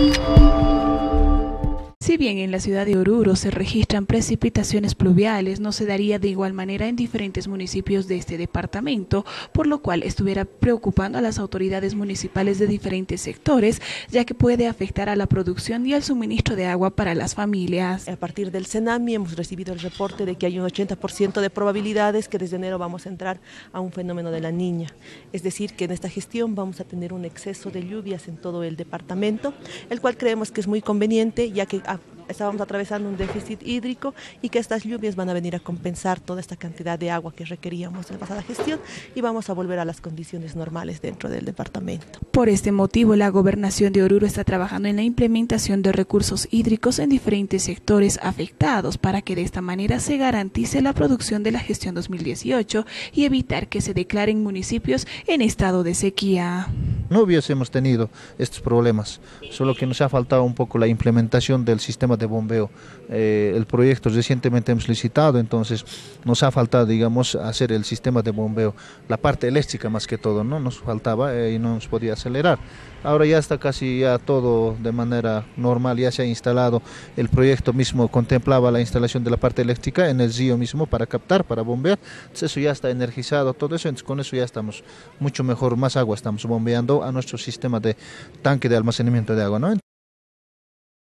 Si bien en la ciudad de Oruro se registran precipitaciones pluviales, no se daría de igual manera en diferentes municipios de este departamento, por lo cual estuviera preocupando a las autoridades municipales de diferentes sectores, ya que puede afectar a la producción y al suministro de agua para las familias. A partir del CENAMI hemos recibido el reporte de que hay un 80% de probabilidades que desde enero vamos a entrar a un fenómeno de la Niña. Es decir, que en esta gestión vamos a tener un exceso de lluvias en todo el departamento, el cual creemos que es muy conveniente, ya que estábamos atravesando un déficit hídrico y que estas lluvias van a venir a compensar toda esta cantidad de agua que requeríamos en la pasada gestión y vamos a volver a las condiciones normales dentro del departamento. Por este motivo, la Gobernación de Oruro está trabajando en la implementación de recursos hídricos en diferentes sectores afectados para que de esta manera se garantice la producción de la gestión 2018 y evitar que se declaren municipios en estado de sequía. No hubiésemos tenido estos problemas, solo que nos ha faltado un poco la implementación del sistema de bombeo. El proyecto recientemente hemos licitado, entonces nos ha faltado, digamos, hacer el sistema de bombeo, la parte eléctrica más que todo, ¿no? Nos faltaba y no nos podía acelerar. Ahora ya está casi ya todo de manera normal, ya se ha instalado, el proyecto mismo contemplaba la instalación de la parte eléctrica en el río mismo para captar, para bombear, entonces eso ya está energizado, todo eso, entonces con eso ya estamos mucho mejor, más agua estamos bombeando a nuestro sistema de tanque de almacenamiento de agua, ¿no?